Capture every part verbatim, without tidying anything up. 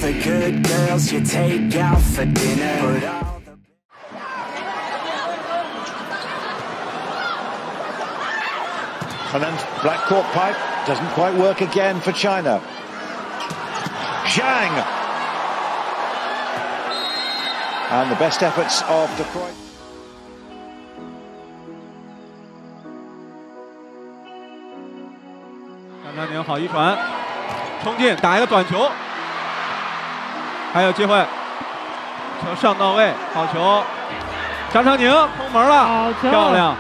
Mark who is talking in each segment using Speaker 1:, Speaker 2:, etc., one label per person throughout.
Speaker 1: the good girls you take out for dinner. But all the...
Speaker 2: And then black cork pipe doesn't quite work again for China. Zhang! And the best efforts of De Croix.
Speaker 3: 张常宁好一传，冲进打一个短球，还有机会，球上到位，好球，张常宁空门了，漂亮。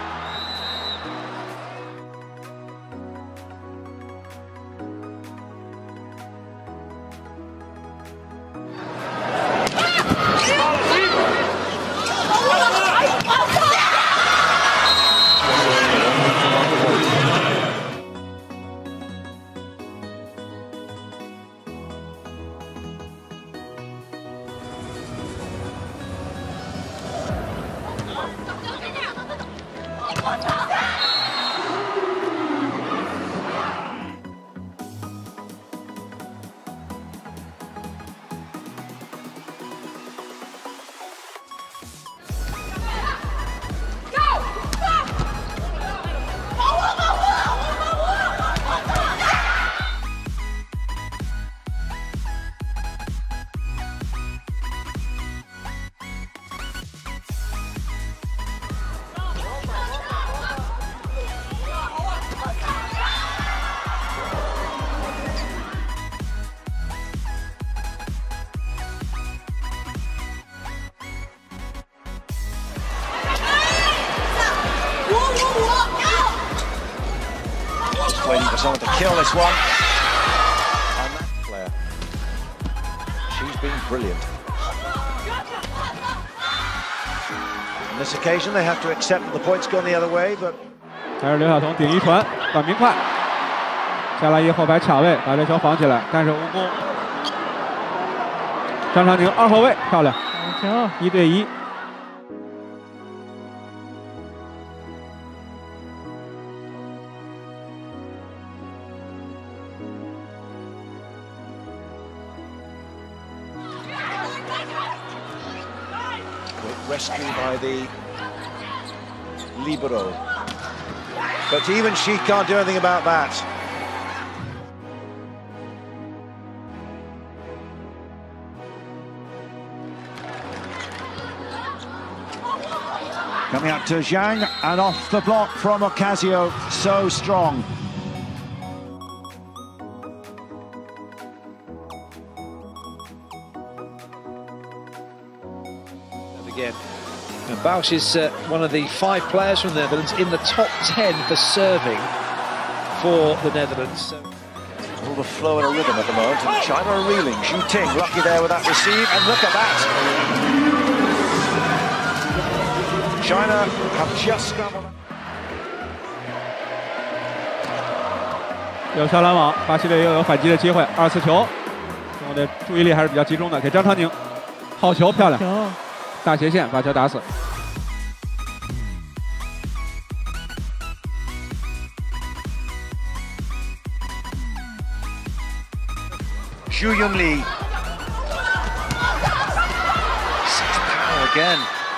Speaker 2: Waiting for someone to kill this one. And that player, she's been brilliant. On this occasion, they have to accept that the point's gone the other way, but
Speaker 3: 还是刘晓彤顶一传，短平快，下来以后摆卡位，把这球防起来，但是无功。张常宁二后卫，漂亮，球一对一。
Speaker 2: rescue by the libero, but even she can't do anything about that. Coming up to Zhang, and off the block from Ocasio, so strong.
Speaker 4: Again. And Bausch is uh, one of the five players from the Netherlands in the top ten for serving for the Netherlands. So.
Speaker 2: All the flow and a rhythm at the moment, and China are reeling. Xu Ting lucky there with that receive, and look at that! China have just scrambled.
Speaker 3: 有小拦网，巴西队又有反击的机会，二次球，我的注意力还是比较集中的，给张常宁，好球，漂亮。 大斜线把球打死。
Speaker 2: Xu Yongli. Six power again.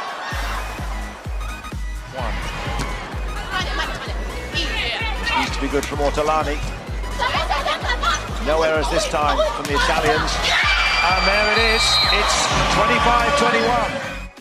Speaker 2: One. This needs to be good from Ortolani. No errors this time from the Italians. And there it is. It's twenty-five twenty-one.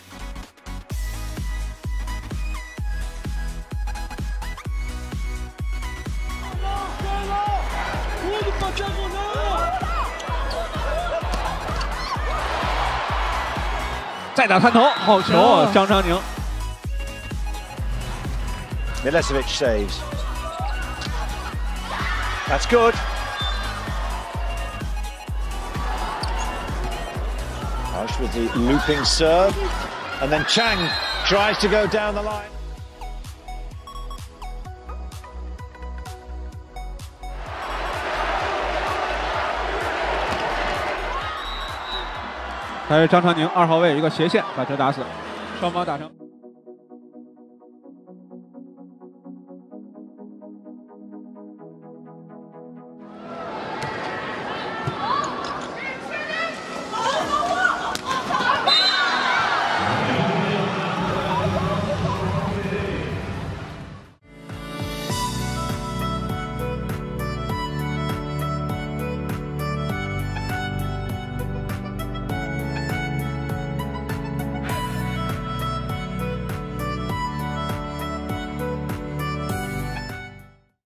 Speaker 3: 再打探头，好球，张常宁。
Speaker 2: Milicevic saves. That's good. Bausch with the looping serve, and then Chang tries to go down the line.
Speaker 3: 还是张常宁二号位一个斜线把球打死，双方打成。